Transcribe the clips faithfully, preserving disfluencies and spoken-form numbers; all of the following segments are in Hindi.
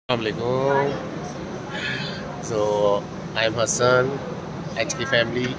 Assalamualaikum. So I am Hassan, H K family.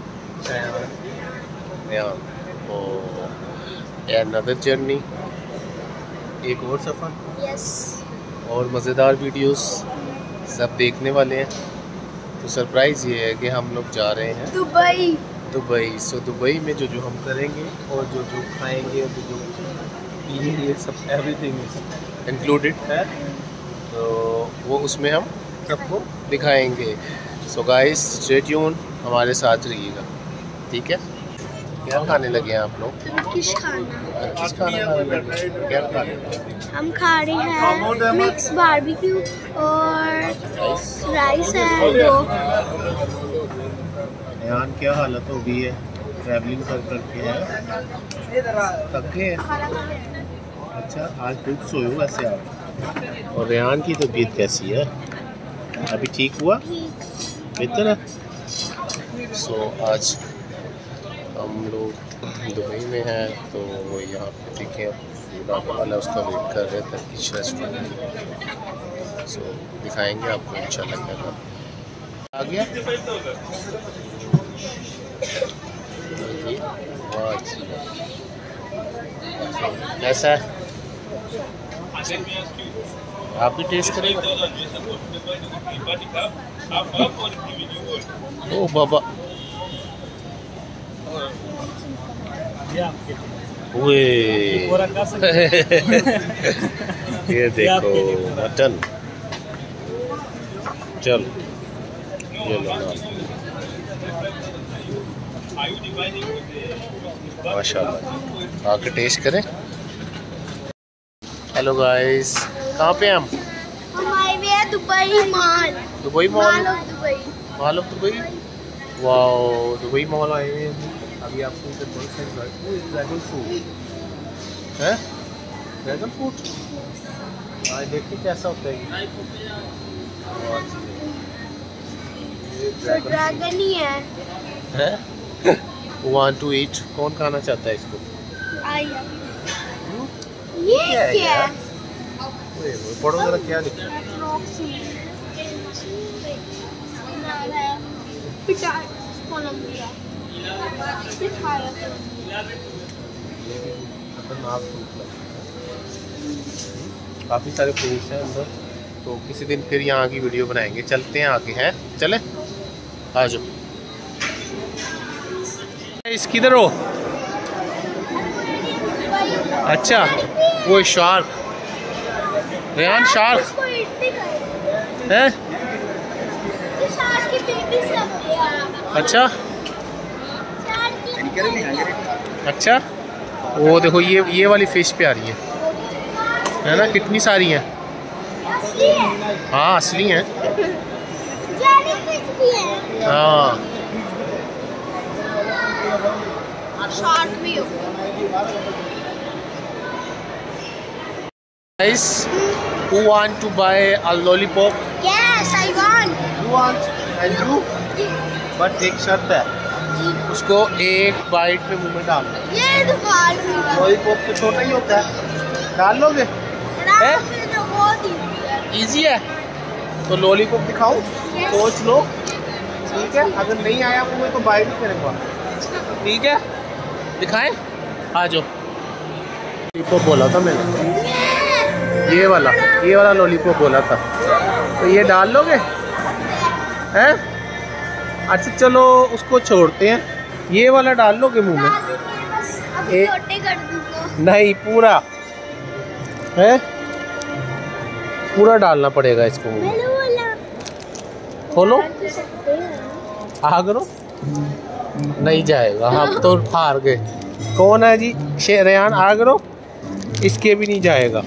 Yeah. Oh, another journey. एक और सफ़र. Yes. और मज़ेदार वीडियोस सब देखने वाले हैं. तो सरप्राइज़ ये है कि हम लोग जा रहे हैं दुबई. दुबई. सो दुबई में जो जो हम करेंगे और जो जो खाएंगे और जो जो पिएंगे सब एवरीथिंग इंक्लूडेड है. तो वो उसमें हम सबको दिखाएंगे. सो गाइस स्टे ट्यून, हमारे साथ रहिएगा. ठीक है. क्या खाने लगे हैं आप लोग? टर्किश खाना. टर्किश खाना खाने लगे. क्या खा रहे हैं? हम खा रहे हैं मिक्स बारबेक्यू और राइस है. दो यान क्या हालत हो गई है ट्रैवलिंग कर करके है. थक गए हैं. अच्छा आज खूब सोए हो वैसे आप. और रेहान की तबीयत कैसी है? अभी ठीक हुआ? बेहतर है. सो so, आज हम लोग दुबई में हैं. तो यहाँ पे देखें फूड आने वाला, उसका वेट कर रहे थे टर्किश रेस्टोरेंट. सो so, दिखाएंगे आपको इंशाल्लाह. क्या आ गया? वाह अच्छी बात. कैसा है? आप भी टेस्ट करेंगे? ओ बाबा. ये देखो मटन. चल ये लो ना. माशाल्लाह आके टेस्ट करें. हेलो गाइस, कहाँ पे हम? हमारे भी है Dubai mall. Dubai mall. Mall of Dubai. Mall of Dubai. Wow Dubai mall आए हैं. अभी आपको इधर बहुत सारे ड्रैगन फ्रूट है. ड्रैगन फ्रूट हाँ देखिए कैसा होता है. तो ड्रैगन ही है. हैं? Want to eat. कौन खाना चाहता है इसको? आइए. ये क्या है? पढ़ो जरा क्या लिखा है. काफ़ी सारे फ्रूट्स हैं अंदर. तो किसी दिन फिर यहाँ की वीडियो बनाएंगे. चलते हैं आगे. हैं चले आ जाओ. इस किधर हो? अच्छा वो शार्क. रेहान शार्क है. अच्छा अच्छा. वो देखो ये ये वाली फिश पे आ रही है है ना. कितनी सारी हैं. हाँ असली हैं. हाँ शार्क भी हो. Guys, who want to buy a lollipop? Yes, I want. You want? And you? But एक शर्त है. उसको एक बाइट में मुंह में डालना. ये दुकान लॉलीपॉप तो छोटा ही होता है. डाल लोगे? है? इजी है. तो लॉलीपॉप दिखाऊं? सोच लो. ठीक है. अगर नहीं आया मुंह में तो बाइट ही करेंगे. ठीक है दिखाएं. आ जाओ. लॉलीपॉप बोला था मैंने. ये वाला ये वाला लॉलीपॉप बोला था. तो ये डाल लोगे? हैं? अच्छा चलो उसको छोड़ते हैं. ये वाला डाल लोगे मुंह में? ए, नहीं पूरा है. पूरा डालना पड़ेगा इसको मुंह में. खोलो. आ करो. नहीं जाएगा. हम तो हार गए. कौन है जी? रेहान आ करो. इसके भी नहीं जाएगा.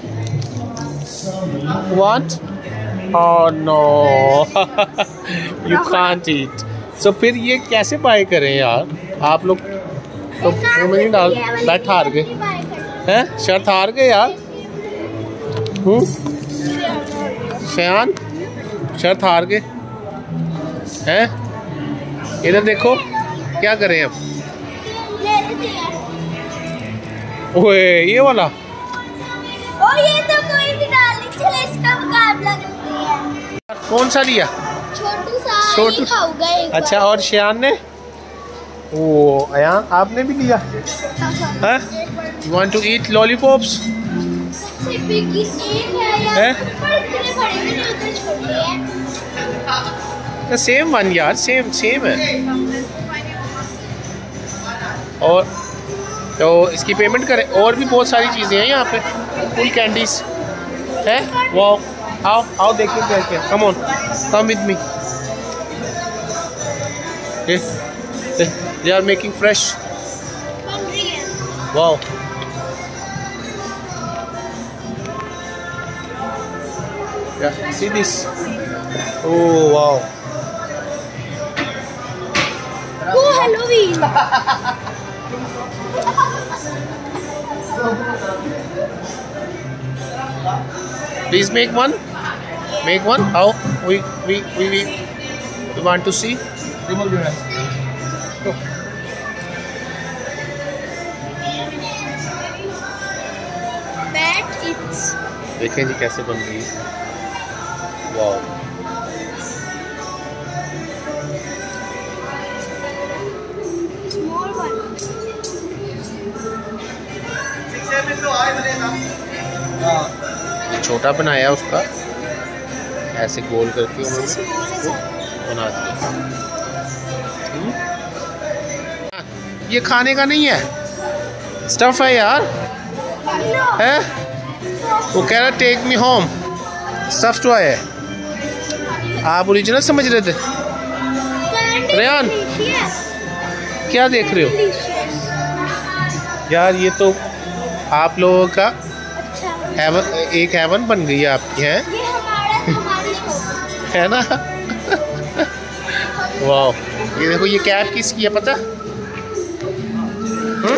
Want? Oh no, you can't eat. So फिर ये कैसे बाय करें यार? आप लोग तो मुंह में नहीं डाल. बैठ हार गए हैं. शर्त हार गए यार. हम्म शयान शर्त हार गए हैं. इधर देखो क्या करें अब. ओए ये वाला. ओ ये तो कोई भी डाल नहीं. चलो इसका मुकाबला कौन सा लिया? छोटू सा छोटू खाऊंगा एक बार। अच्छा, और शियान ने? ओ अयान आपने भी लिया? हाँ? You want to eat lollipops? सबसे big एक है यार, हैं? पर इतने बड़े भी नहीं, उतने छोटे हैं। The same one यार, सेम सेम है। और तो इसकी पेमेंट करें। और भी बहुत सारी चीज़ें हैं यहाँ पे, फुल कैंडीज है। वो आओ आओ देखिए क्या क्या। Come on, come with me. They are making fresh. बन रही है। Wow, yeah, see this. Oh wow. वो Halloween। Please make one. Make one. How? We we we we, we want to see. Remove your hands. Go. Bat it's देखें जी कैसे बन रही है। Wow, small one। छोटा बनाया उसका, ऐसे गोल करके उन्होंने Small सा। बना दिया। हम्म? ये खाने का नहीं है, स्टफ है यार। है? वो कह रहा take me home, stuff toy है। आप ओरिजिनल समझ रहे थे? रेहान क्या देख रहे हो यार? ये तो आप लोगों का हेवन, एक हेवन बन गई है आपकी, है ये हमारा हमारी शॉप है ना? वाह, ये देखो, ये कैप किसकी है पता? हुँ?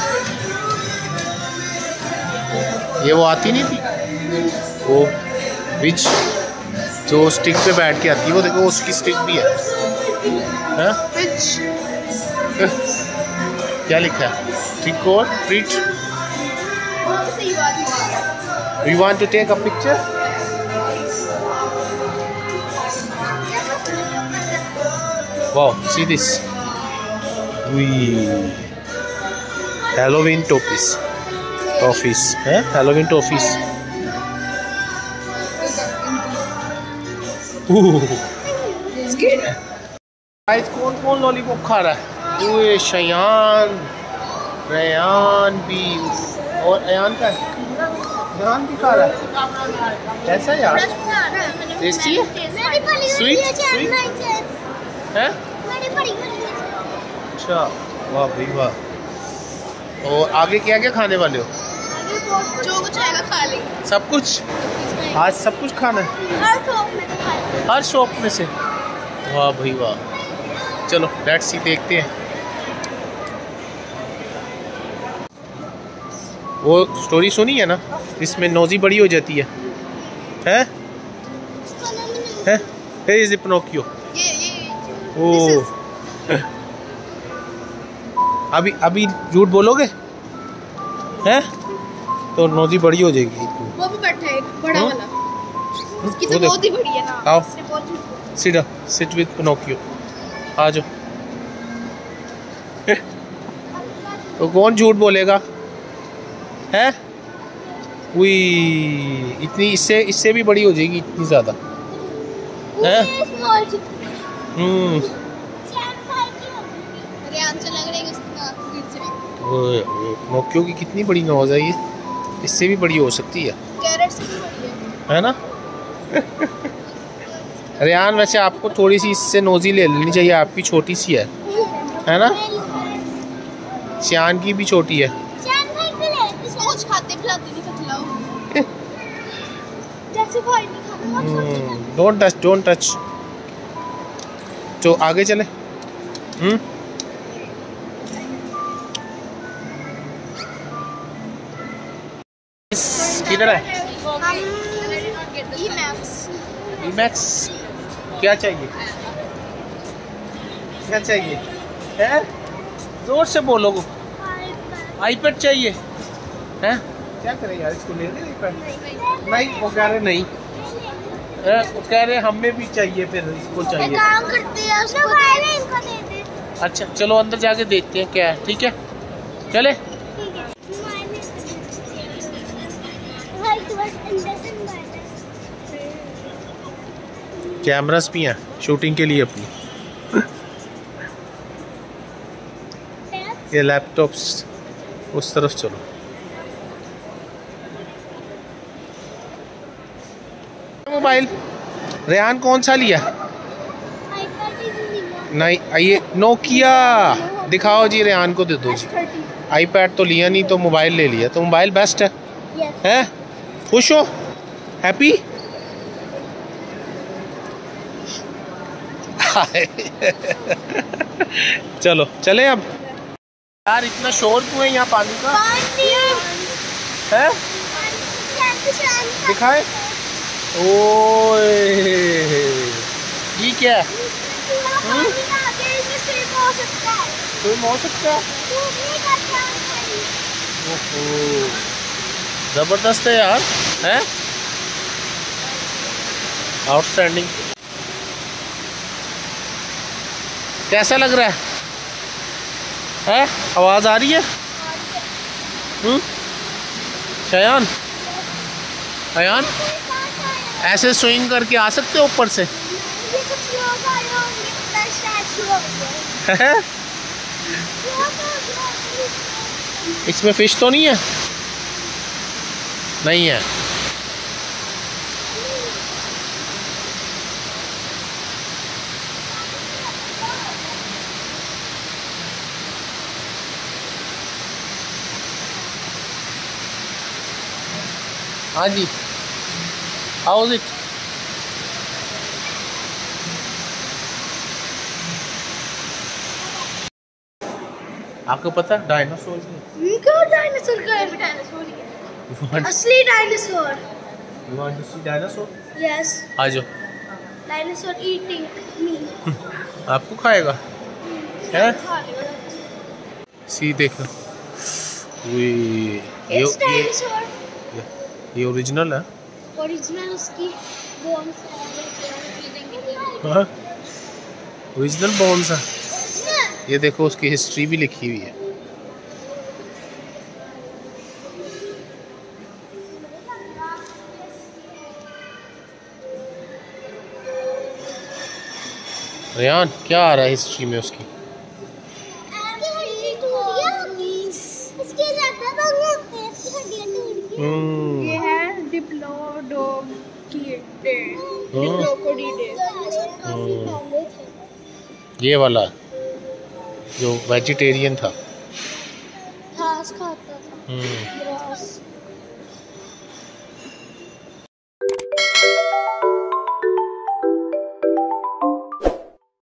ये वो आती नहीं थी, वो विच जो स्टिक पे बैठ के आती है, वो देखो उसकी स्टिक भी है, है? क्या लिखा है? Trick or treat. You want to take a picture? Wow, see this. Wee. Halloween toffees. Toffees, huh? Halloween toffees. Guys, कौन कौन लॉलीपॉप खा रहा है? ओए शयान, रेयान भी, और अयान का अयान भी खा रहा है। कैसा यार? टेस्टी है? स्वीट स्वीट है? अच्छा, वाह भाई वाह। और आगे क्या क्या खाने वाले हो? जो कुछ आएगा खा लेंगे। सब कुछ? आज सब कुछ खाना है? हर शॉप में तो खाएंगे। हर शॉप में से? वाह भाई वाह। चलो लेट्स सी, देखते हैं। वो स्टोरी सुनी है ना, इसमें नौजी बड़ी हो जाती है, हैं? हैं? Here is Pinocchio। ये ये ओ, अभी अभी झूठ बोलोगे, हैं? तो नौजी बड़ी हो जाएगी। वो भी बैठा है बड़ा हाँ? वाला, उसकी तो वो बहुत ही बड़ी है ना। आओ। इसने बहुत ही- Sit down, sit with Pinocchio। आ जाओ। तो कौन झूठ बोलेगा, है? उई, इतनी, इससे इससे भी बड़ी हो जाएगी, इतनी ज्यादा, है? ये small चिकन। हम्म। रेहान से लग रहा है कि उसकी आँख गिर जाएगी। ओए ओए, Pinocchio की कितनी बड़ी नौज है ये, इससे भी बड़ी हो सकती है, कैरेट से भी बड़ी है। है ना? रेहान, वैसे आपको थोड़ी सी इससे नोजी ले लेनी चाहिए, आपकी छोटी सी है, है ना? श्यान की भी छोटी है। श्यान भाई भी ले, इसको कुछ खाते खिलाते नहीं, तो खिलाओ। जैसे भाई नहीं खाता, बहुत छोटी है। Don't touch, don't touch. तो आगे चले। हम्म। किधर है? मैक्स, क्या चाहिए? क्या चाहिए? है? जोर से बोलो। आईपैड चाहिए, हैं? क्या करें यार, इसको ले ले आईपैड? नहीं, वो कह रहे नहीं, कह रहे हमें भी चाहिए, फिर इसको चाहिए। काम करते हैं उसको इनको दे दे। अच्छा चलो अंदर जाके देखते हैं क्या है। ठीक है चले। कैमरास भी हैं शूटिंग के लिए अपनी। ये लैपटॉप्स उस तरफ चलो। मोबाइल रेहान कौन सा लिया? नहीं ये नोकिया दिखाओ जी, रेहान को दे दो जी। आईपैड तो लिया नहीं तो मोबाइल ले लिया, तो मोबाइल बेस्ट है। yes. हैं खुश हो, हैप्पी? चलो चले अब। यार इतना शोर क्यों है यहाँ पानी का? है दिखाए। ओए ये क्या है? कोई हो सकता है। जबरदस्त है यार, है आउटस्टैंडिंग। कैसा लग रहा है? है आवाज आ रही है? हम्म शयान शयान ऐसे स्विंग करके आ सकते हो ऊपर से? इसमें फिश तो नहीं है? नहीं है। हाँ जी हाउ इज इट? आपको पता डायनासोर क्या? डायनासोर का है? डायनासोर है असली dinosaur. You want to see dinosaur? Yes. आ जाओ। Dinosaur eating me. आपको खाएगा? है? सी देखो। ये It's dinosaur. ये, ये ओरिजिनल है। ओरिजिनल उसकी बोन्स हाँ ओरिजिनल बोन्स है। ये देखो उसकी हिस्ट्री भी लिखी हुई है। रेहान क्या आ रहा है हिस्ट्री में उसकी? ये है डिप्लोडोक्टिडे। ये वाला जो वेजिटेरियन था। घास खाता था।